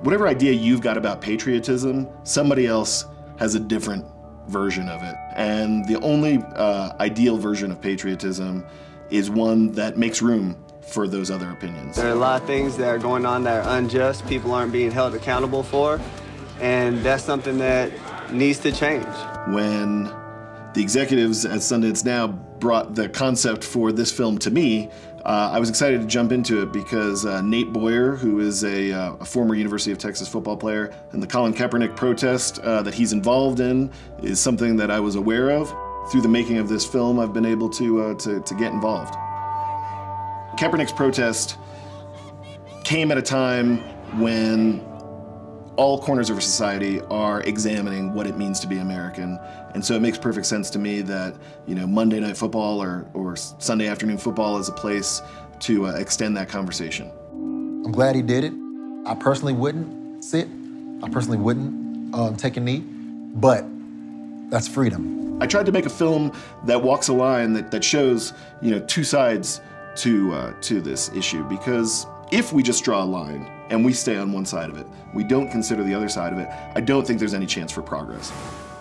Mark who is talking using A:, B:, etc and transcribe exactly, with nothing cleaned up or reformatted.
A: Whatever idea you've got about patriotism, somebody else has a different version of it. And the only uh, ideal version of patriotism is one that makes room for those other opinions.
B: There are a lot of things that are going on that are unjust, people aren't being held accountable for, and that's something that needs to change.
A: When the executives at Sundance Now brought the concept for this film to me, uh, I was excited to jump into it because uh, Nate Boyer, who is a, uh, a former University of Texas football player, and the Colin Kaepernick protest uh, that he's involved in is something that I was aware of. Through the making of this film, I've been able to, uh, to, to get involved. Kaepernick's protest came at a time when all corners of our society are examining what it means to be American. And so it makes perfect sense to me that, you know, Monday Night Football or, or Sunday afternoon football is a place to uh, extend that conversation.
C: I'm glad he did it. I personally wouldn't sit. I personally wouldn't um, take a knee, but that's freedom.
A: I tried to make a film that walks a line that, that shows, you know, two sides to, uh, to this issue, because if we just draw a line and we stay on one side of it, we don't consider the other side of it, I don't think there's any chance for progress.